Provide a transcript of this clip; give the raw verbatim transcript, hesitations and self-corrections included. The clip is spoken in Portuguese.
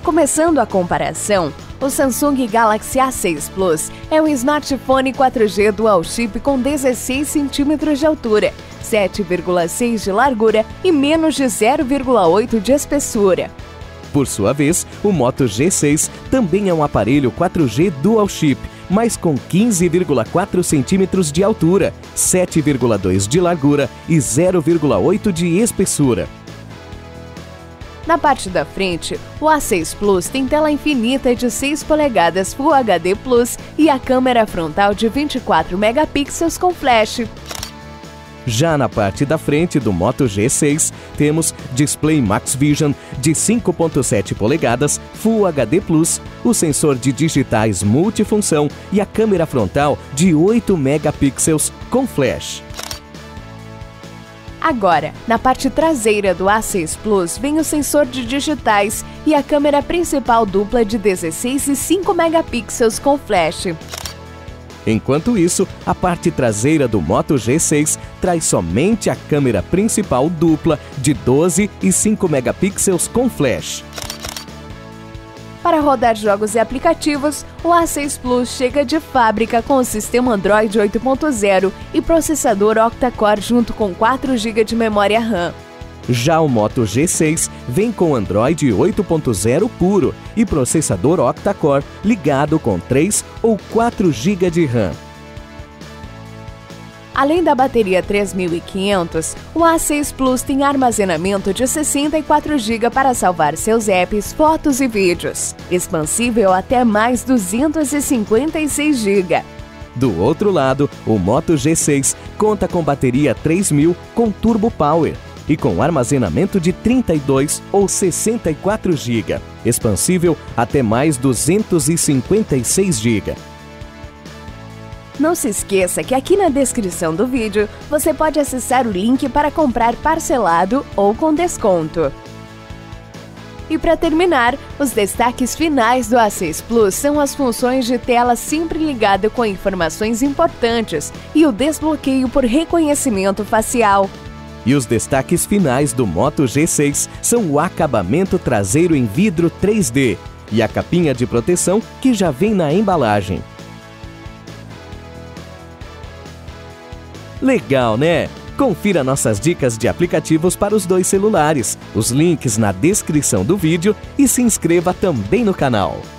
Começando a comparação, o Samsung Galaxy A seis Plus é um smartphone quatro G Dual Chip com dezesseis centímetros de altura, sete vírgula seis de largura e menos de zero vírgula oito de espessura. Por sua vez, o Moto G seis também é um aparelho quatro G Dual Chip, mas com quinze vírgula quatro centímetros de altura, sete vírgula dois de largura e zero vírgula oito de espessura. Na parte da frente, o A seis Plus tem tela infinita de seis polegadas Full H D Plus e a câmera frontal de vinte e quatro megapixels com flash. Já na parte da frente do Moto G seis, temos display Max Vision de cinco vírgula sete polegadas Full H D Plus, o sensor de digitais multifunção e a câmera frontal de oito megapixels com flash. Agora, na parte traseira do A seis Plus vem o sensor de digitais e a câmera principal dupla de dezesseis e cinco megapixels com flash. Enquanto isso, a parte traseira do Moto G seis traz somente a câmera principal dupla de doze e cinco megapixels com flash. Para rodar jogos e aplicativos, o A seis Plus chega de fábrica com o sistema Android oito ponto zero e processador octa-core junto com quatro gigas de memória RAM. Já o Moto G seis vem com Android oito ponto zero puro e processador octa-core ligado com três ou quatro gigas de RAM. Além da bateria três mil e quinhentos, o A seis Plus tem armazenamento de sessenta e quatro gigas para salvar seus apps, fotos e vídeos, expansível até mais duzentos e cinquenta e seis gigas. Do outro lado, o Moto G seis conta com bateria três mil com Turbo Power e com armazenamento de trinta e dois ou sessenta e quatro gigas, expansível até mais duzentos e cinquenta e seis gigas. Não se esqueça que aqui na descrição do vídeo você pode acessar o link para comprar parcelado ou com desconto. E para terminar, os destaques finais do A seis Plus são as funções de tela sempre ligada com informações importantes e o desbloqueio por reconhecimento facial. E os destaques finais do Moto G seis são o acabamento traseiro em vidro três D e a capinha de proteção que já vem na embalagem. Legal, né? Confira nossas dicas de aplicativos para os dois celulares, os links na descrição do vídeo e se inscreva também no canal.